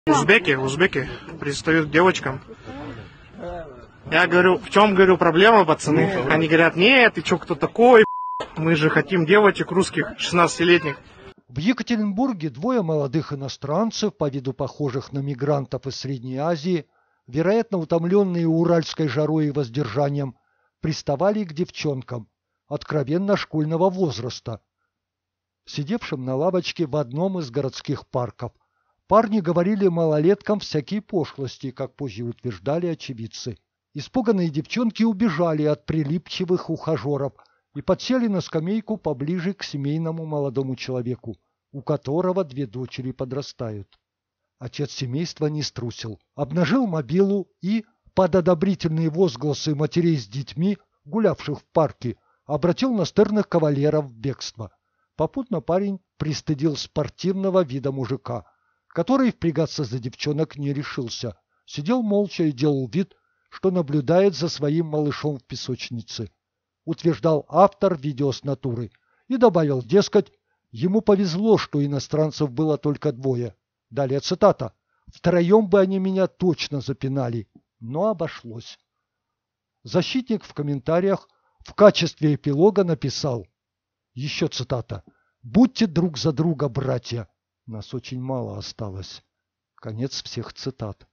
Узбеки пристают к девочкам. Я говорю, в чем, говорю, проблема, пацаны? Они говорят, нет, ты что, кто такой? Мы же хотим девочек русских, 16-летних. В Екатеринбурге двое молодых иностранцев, по виду похожих на мигрантов из Средней Азии, вероятно утомленные уральской жарой и воздержанием, приставали к девчонкам, откровенно школьного возраста, сидевшим на лавочке в одном из городских парков. Парни говорили малолеткам всякие пошлости, как позже утверждали очевидцы. Испуганные девчонки убежали от прилипчивых ухажеров и подсели на скамейку поближе к семейному молодому человеку, у которого две дочери подрастают. Отец семейства не струсил, обнажил мобилу и, под одобрительные возгласы матерей с детьми, гулявших в парке, обратил настырных кавалеров в бегство. Попутно парень пристыдил спортивного вида мужика, который впрягаться за девчонок не решился, сидел молча и делал вид, что наблюдает за своим малышом в песочнице, утверждал автор видео с натуры и добавил, дескать, ему повезло, что иностранцев было только двое. Далее цитата. «Втроем бы они меня точно запинали, но обошлось». Защитник в комментариях в качестве эпилога написал, еще цитата, «Будьте друг за друга, братья». Нас очень мало осталось. Конец всех цитат.